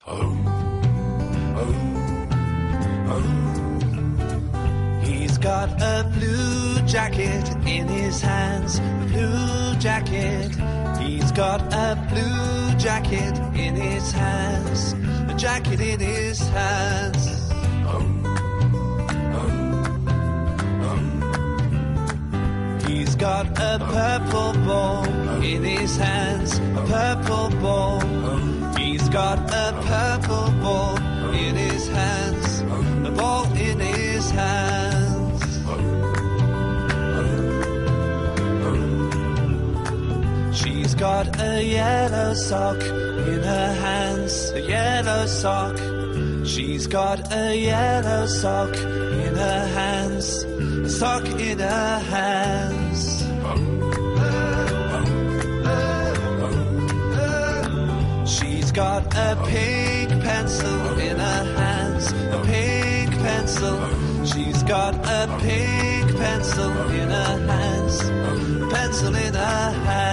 He's got a blue jacket in his hands, a blue jacket. He's got a blue jacket in his hands, a jacket in his hands. He's got a purple ball in his hands, a purple ball. He's got a purple ball in his hands, a ball in his hands. She's got a yellow sock in her hands, a yellow sock. She's got a yellow sock in her hands, a sock in her hands. She's got a pink pencil in her hands, a pink pencil. She's got a pink pencil in her hands, a pencil in her hands.